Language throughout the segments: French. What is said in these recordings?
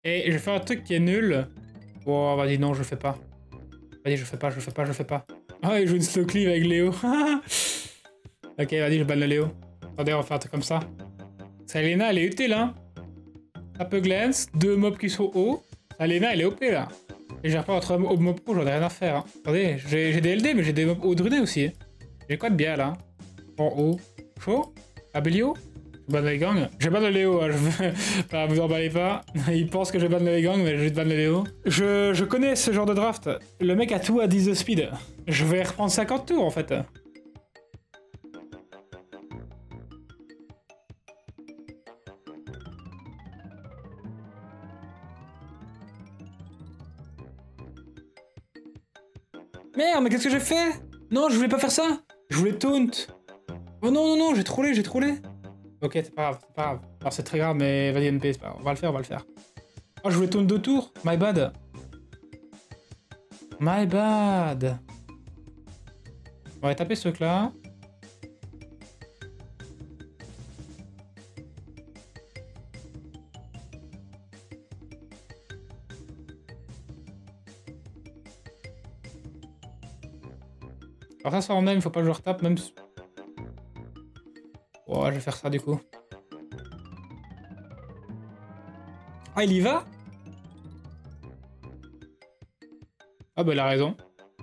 Et je fais un truc qui est nul. Oh, vas-y, non, je le fais pas. Vas-y, je le fais pas, je le fais pas, je le fais pas. Ah, il joue une slow cleave avec Léo. Ok, vas-y, je banne le Léo. Attendez, on va faire un truc comme ça. Selena, elle est utile, hein. Un peu glance, 2 mobs qui sont hauts. Selena, elle est OP, là. Et j'ai pas entre mobs hauts, j'en ai rien à faire. Hein. Attendez, j'ai des LD, mais j'ai des mobs hauts drunés aussi. J'ai quoi de bien, là? En haut. Chaud? Abelio? Je banne les gangs. Je banne le Léo, hein, je veux... Enfin, vous emballez pas. Il pense que je banne les gangs, mais je banne le Léo. Je connais ce genre de draft. Le mec a tout à 10 de speed. Je vais reprendre 50 tours, en fait. Merde, mais qu'est-ce que j'ai fait? Non, je voulais pas faire ça. Je voulais taunt. Oh non, non, non, j'ai trollé, j'ai trollé. Ok, c'est pas grave, c'est pas grave. Alors c'est très grave, mais vas-y NP, c'est pas grave. On va le faire, on va le faire. Oh, je voulais taunt 2 tours. My bad. My bad. On va taper ce truc-là. Alors ça, en même, il faut pas que je retape, même... Oh, je vais faire ça, du coup. Ah, il y va? Ah bah, il a raison.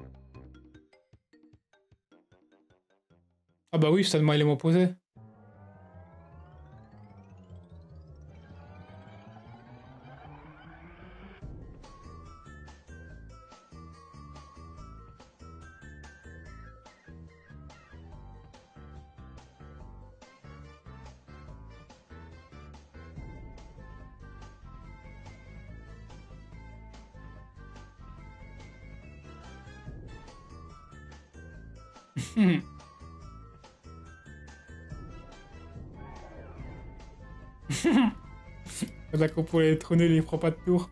Ah bah oui, seulement il est m'opposé. La compo électronnée, il prend pas de tour.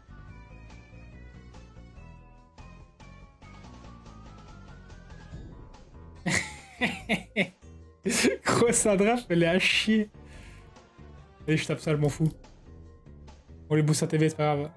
Grosse draft, elle est à chier. Et je tape ça, je m'en fous. On les booste à TV, c'est pas grave.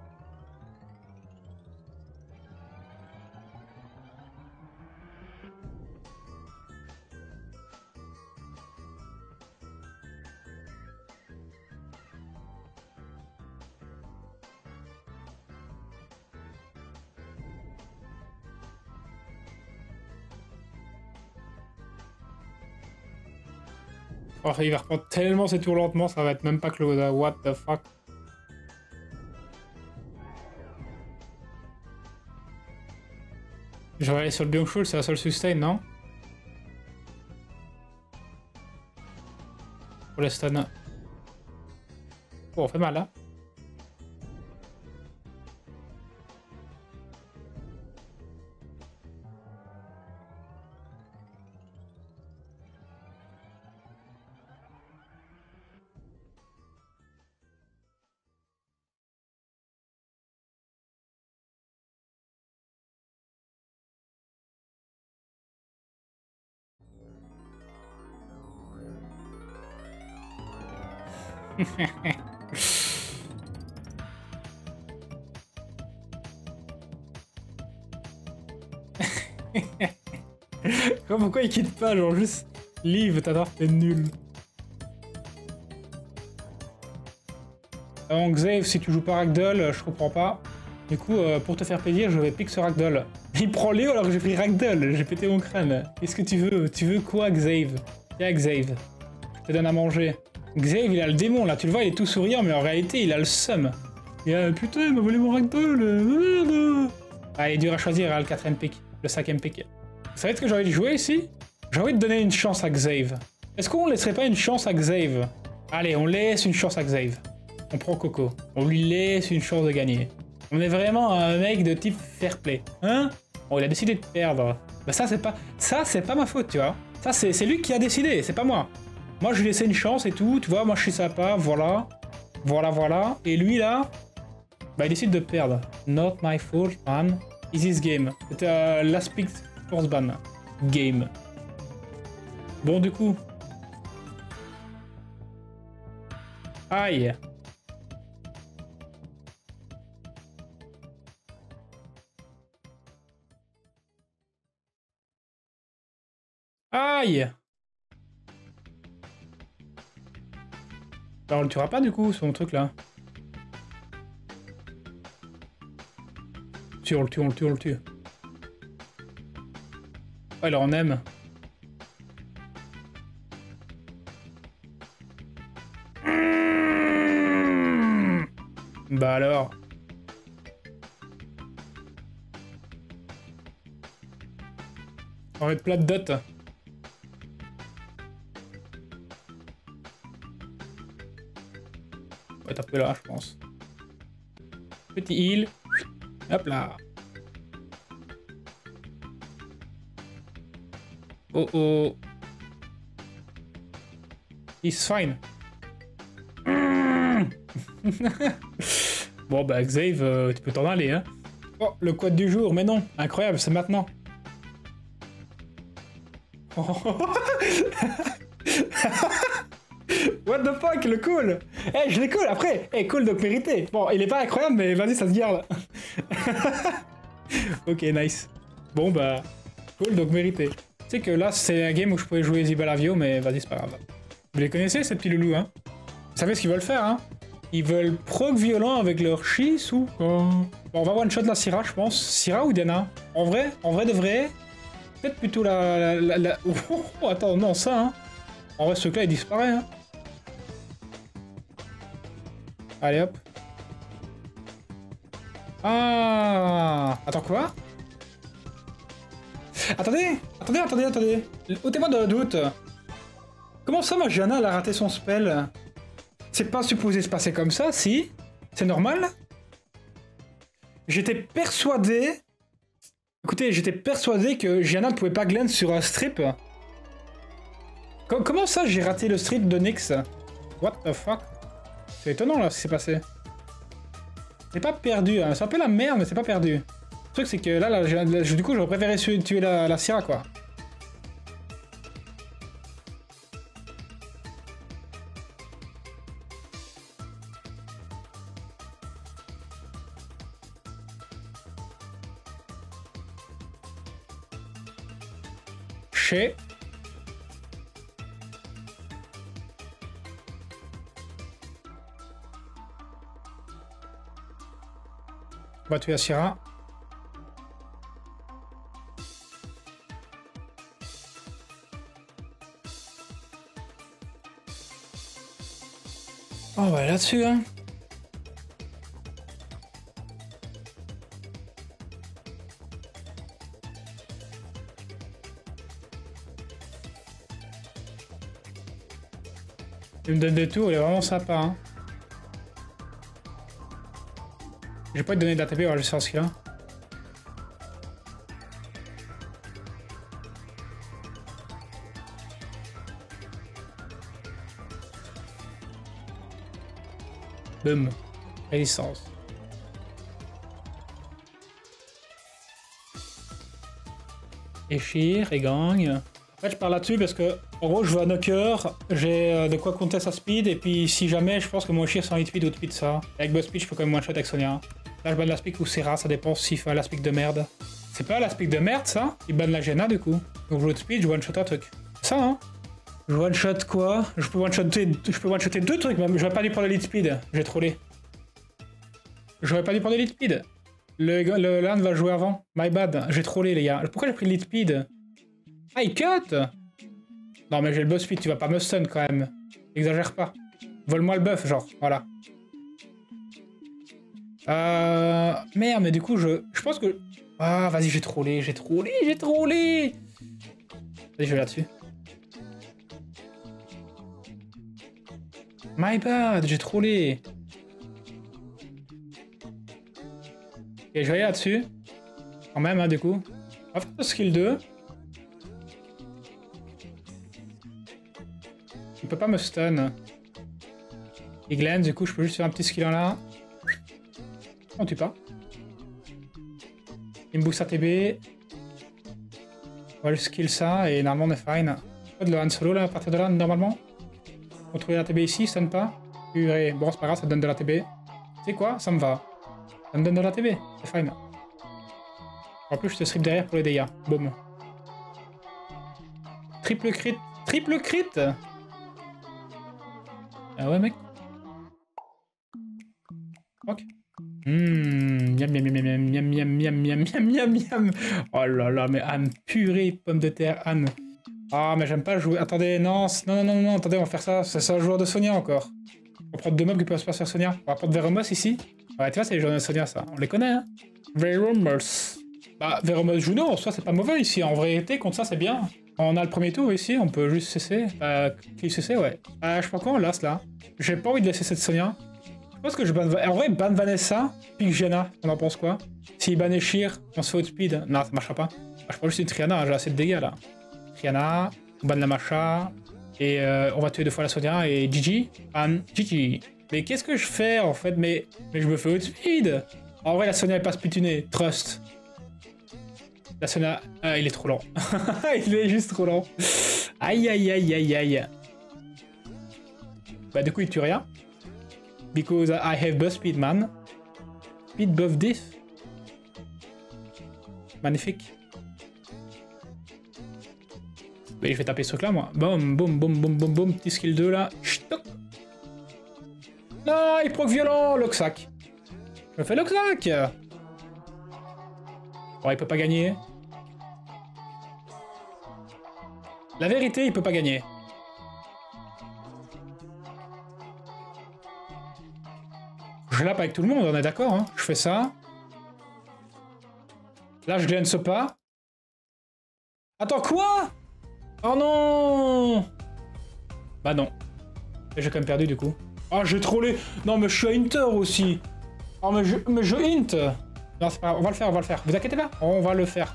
Oh, il va reprendre tellement ses tours lentement, ça va être même pas close. What the fuck. Je vais aller sur le Byung-Chul, c'est la seule sustain, non? Pour les stun. Oh, on fait mal, là. Pourquoi il quitte pas? Genre juste leave, ta draft est nulle. Donc Xave, si tu joues pas Ragdoll, je comprends pas. Du coup, pour te faire plaisir, je vais pick ce Ragdoll. Il prend Léo alors que j'ai pris Ragdoll, j'ai pété mon crâne. Qu'est-ce que tu veux? Tu veux quoi, Xave? Tiens, Xave. Je te donne à manger. Xave, il a le démon là, tu le vois, il est tout souriant, mais en réalité, il a le seum. Et putain, il m'a volé mon Ragdoll, merde. Ah, il est dur à choisir, hein, le 4ème pick, le 5ème pick. Vous savez ce que j'ai envie de jouer ici? J'ai envie de donner une chance à Xave. Est-ce qu'on laisserait pas une chance à Xave? Allez, on laisse une chance à Xave. On prend Coco. On lui laisse une chance de gagner. On est vraiment un mec de type fair play. Hein? Bon, il a décidé de perdre. Bah ça, c'est pas ma faute, tu vois. Ça, c'est lui qui a décidé, c'est pas moi. Moi, je lui laissais une chance et tout, tu vois, moi, je suis sympa, voilà. Voilà, voilà. Et lui, là, bah, il décide de perdre. Not my fault, man. Is this game. C'était last pick force ban. Game. Bon, du coup. Aïe. Aïe! Bah, on le tuera pas du coup, son truc là. Si, on le tue, on le tue, on le tue. Ouais, alors on aime. Bah alors. On va mettre plat de dot. On va être un peu là, je pense. Petit heal. Hop là. Oh oh. He's fine. Bon bah Xav, tu peux t'en aller hein. Oh, le quad du jour, mais non, incroyable, c'est maintenant. What the fuck, le cool. Eh, je l'ai cool après. Eh, cool donc mérité. Bon, il est pas incroyable, mais vas-y, ça se garde. Ok, nice. Bon bah, cool donc mérité. Tu sais que là, c'est un game où je pouvais jouer Zibalavio, mais vas-y, c'est pas grave. Vous les connaissez, ces petits loulous, hein? Vous savez ce qu'ils veulent faire, hein? Ils veulent proc violent avec leur Shis ou quoi? Bon, on va one-shot la Syra, je pense. Syra ou Diana? En vrai de vrai, peut-être plutôt la... Oh, attends, non, ça, hein. En vrai, ce truc-là, il disparaît, hein. Allez, hop. Ah! Attends, quoi? Attendez! Ôtez-moi de le doute. Comment ça, ma Diana, elle a raté son spell? C'est pas supposé se passer comme ça, si? C'est normal? J'étais persuadé... Écoutez, j'étais persuadé que Gianna ne pouvait pas glen sur un strip. Comment ça, j'ai raté le strip de Nyx? What the fuck? C'est étonnant, là, ce qui s'est passé. C'est pas perdu, hein. C'est un peu la merde, mais c'est pas perdu. Le truc, c'est que là, du coup, j'aurais préféré tuer la Syra, quoi. Chez... On va tuer la Syra. Oh, on va aller là-dessus, hein. Il me donne des tours, il est vraiment sympa, hein. J'ai pas te donner de la TP, on va juste faire ce qu'il a. Boum. Résistance. Échir et gagne. En fait, je parle là-dessus parce que, en gros, je veux un knocker, j'ai de quoi compter sa speed, et puis si jamais, je pense que mon Échir sans hit speed ou speed ça. Avec boss speed, je peux quand même one shot avec Sonia. Là, je banne l'aspic ou Serra, ça dépend s'il fait un l'aspic de merde. C'est pas l'aspic de merde, ça? Il banne la Jaina, du coup. Donc, je joue de speed, je one shot un truc. Ça, hein? Je one shot quoi? Je peux one shotter deux trucs même. J'aurais pas dû prendre le lead speed, j'ai trollé. J'aurais pas dû prendre le lead speed. Le land va jouer avant. My bad, j'ai trollé, les gars. Pourquoi j'ai pris le lead speed? Ah, il cut! Non, mais j'ai le boss speed, tu vas pas me stun quand même. Exagère pas. Vole-moi le buff, genre, voilà. Merde, mais du coup, je pense que... Ah, vas-y, j'ai trollé. Vas-y, je vais là-dessus. My bad, j'ai trollé. Ok, je vais aller là-dessus. Quand même, hein, du coup. On va faire le skill 2. Il peut pas me stun. Il glance, du coup, je peux juste faire un petit skill en là. On tue pas. Il me booste ATB. On va juste skill ça et normalement on est fine. Pas de le Han Solo là à partir de là, normalement. Contrôler l'ATB ici, stun pas. Purée. Bon, c'est pas grave, ça donne de l'ATB. Tu sais quoi? Ça me va. Ça me donne de l'ATB. C'est fine. En plus, je te strip derrière pour les dégâts. Boum. triple crit. Triple crit. Ah ouais, mec. Ok. Miam miam miam miam miam miam miam miam miam miam miam. Oh là là, mais Anne, purée, pomme de terre, Anne. Ah, mais j'aime pas jouer. Attendez, non, non, non, non, attendez, on va faire ça. C'est ça, le joueur de Sonia encore. On va prendre deux mobs qui peuvent se passer sur Sonia. On va prendre Veromos ici. Ouais, tu vois, c'est les joueurs de Sonia, ça. On les connaît, hein. Veromos. Bah, Veromos Juno, en soi, c'est pas mauvais ici. En vérité, contre ça, c'est bien. On a le premier tour ici, on peut juste cesser. Qui cesser, ouais. Je sais pas comment on lance là. J'ai pas envie de laisser cette Sonia. Je pense que je banne. En vrai, ban Vanessa, pique Gianna. On en pense quoi? S'il ban Eshir, on se fait outspeed. Non, ça marchera pas. Je prends juste une Triana, j'ai assez de dégâts là. Triana, on banne la Macha. Et on va tuer deux fois la Sonia et Gigi. Ban Gigi. Mais qu'est-ce que je fais en fait? Mais je me fais outspeed. En vrai, la Sonia est pas spitunée. Trust. La Sonia... il est trop lent. Il est juste trop lent. Aïe, aïe, aïe, aïe, aïe. Bah du coup, il tue rien. Because I have buff speed, man. Speed buff diff. Magnifique. Mais je vais taper ce truc là, moi. Boum, boum, boum, boum, boum, boum. Petit skill 2 là. Ch'toc. Non, il proc violent, Loxac. Je me fais Loxac. Bon, il peut pas gagner. La vérité, il peut pas gagner. Je lappe avec tout le monde, on est d'accord, hein. Je fais ça. Là, je glance pas. Attends, quoi? Oh non! Bah non. Et j'ai quand même perdu, du coup. Ah, j'ai trollé. Non, mais je suis Hunter aussi. Oh, mais je hint. Non, c'est pas grave. On va le faire, on va le faire. Vous inquiétez pas, on va le faire.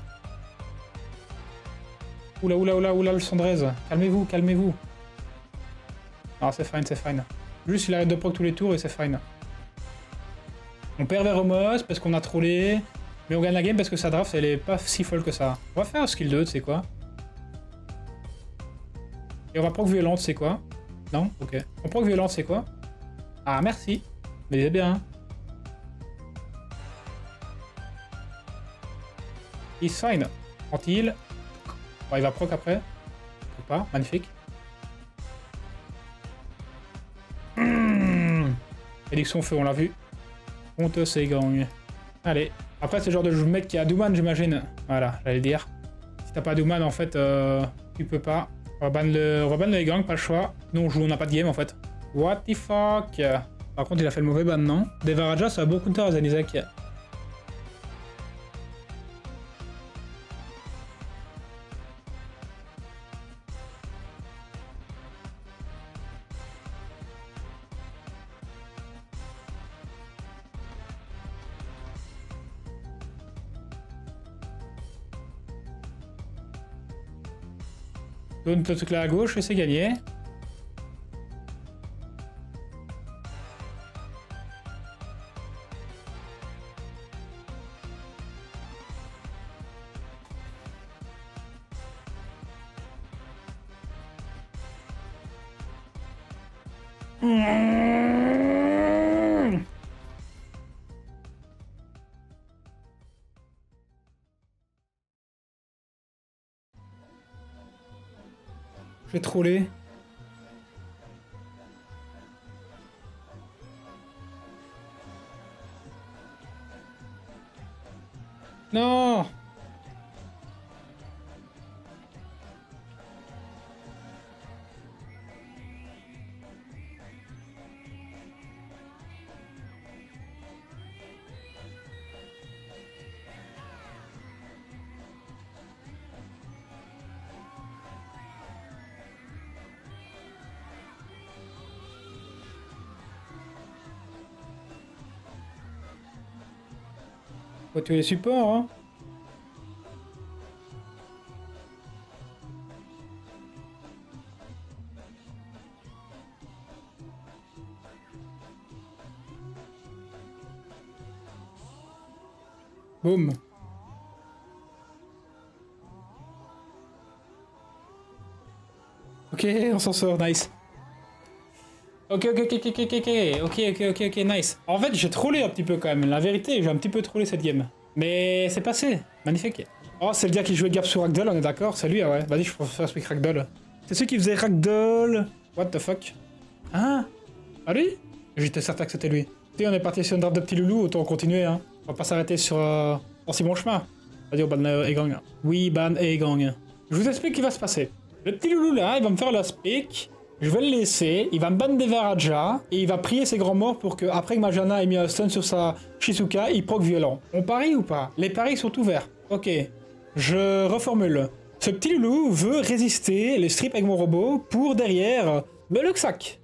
Oula, oula, oula, oula, le Cendrez. Calmez-vous, calmez-vous. Non, c'est fine, c'est fine. Juste, il arrête de proc tous les tours et c'est fine. On perd Veromos parce qu'on a trollé. Mais on gagne la game parce que sa draft, elle est pas si folle que ça. On va faire un skill 2, tu sais quoi. Et on va proc violente, c'est quoi? Non? Ok. On proc violente, c'est quoi? Ah, merci. Mais c'est bien. He's fine. Anti-heal. Bon, il va proc après. Ou pas. Magnifique. Édiction feu, on l'a vu. On te s'égagne. Allez. Après, c'est le genre de mec qui a Douman, j'imagine. Voilà, j'allais le dire. Si t'as pas Douman, en fait, tu peux pas. On va ban le gang, pas le choix. Nous, on n'a pas de game, en fait. What the fuck? Par contre, il a fait le mauvais ban, non? Devaraja, ça a beaucoup de temps, Zanizek. Donne le truc là à gauche et c'est gagné. Je vais troller. Non! Faut tuer les supports, hein. Boum. Ok, on s'en sort, nice. Ok, nice. En fait, j'ai trollé un petit peu quand même. La vérité, j'ai un petit peu trollé cette game. Mais c'est passé. Magnifique. Oh, c'est le gars qui jouait Gap sur Ragdoll, on est d'accord? C'est lui, ah ouais. Vas-y, je préfère speak Ragdoll. C'est celui qui faisait Ragdoll. What the fuck? Hein? Ah lui? J'étais certain que c'était lui. Si on est parti sur une draft de petit loulou, autant continuer, hein. On va pas s'arrêter sur en si bon chemin. Vas-y, on ban Egang. Oui, ban Egang. Je vous explique ce qui va se passer. Le petit loulou là, il va me faire le speak. Je vais le laisser, il va me ban des Varaja, et il va prier ses grands morts pour que, après que Majana ait mis un stun sur sa Shizuka, il proc violent. On parie ou pas? Les paris sont ouverts. Ok, je reformule. Ce petit loulou veut résister les strips avec mon robot pour derrière me le sac.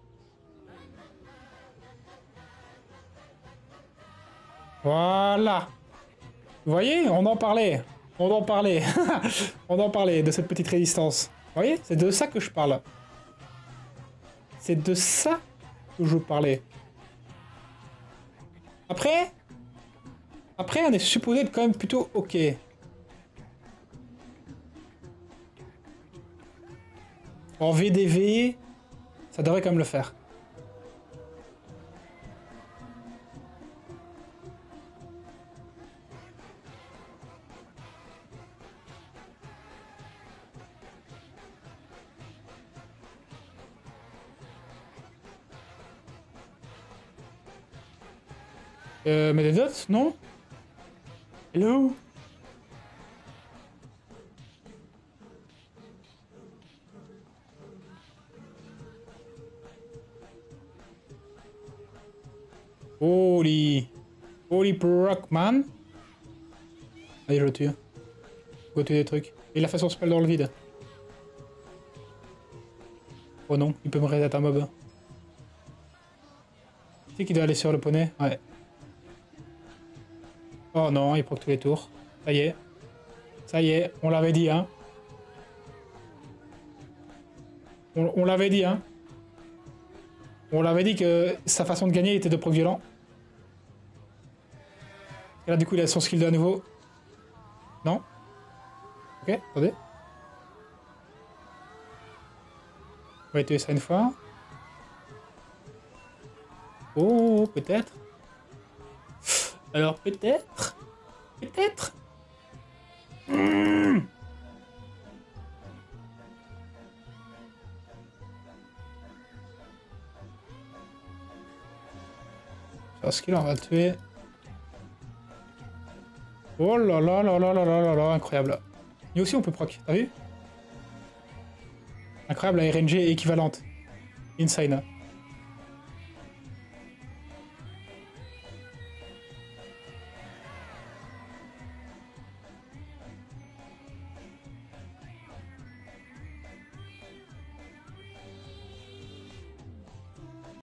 Voilà. Vous voyez, on en parlait. On en parlait. On en parlait de cette petite résistance. Vous voyez, c'est de ça que je parle. C'est de ça que je parlais. Après, on est supposé être quand même plutôt ok. En VDV, ça devrait quand même le faire. Mais des dots, non? Hello? Holy Brockman. Allez, je le tue. Je vais tuer des trucs. Il a fait son spell dans le vide. Oh non, il peut me reset un mob. C'est qui doit aller sur le poney? Ouais. Oh non, il proc tous les tours. Ça y est. Ça y est, on l'avait dit, hein. On l'avait dit, hein. On l'avait dit que sa façon de gagner était de proc violent. Et là, du coup, il a son skill de à nouveau. Non? Ok, attendez. On va tuer ça une fois. Oh, peut-être. Alors, peut-être. Peut-être. Parce qu'il en va le tuer. Oh là là là là là là là là, incroyable. Nous aussi on peut proc, t'as vu? Incroyable, la RNG équivalente. Insane.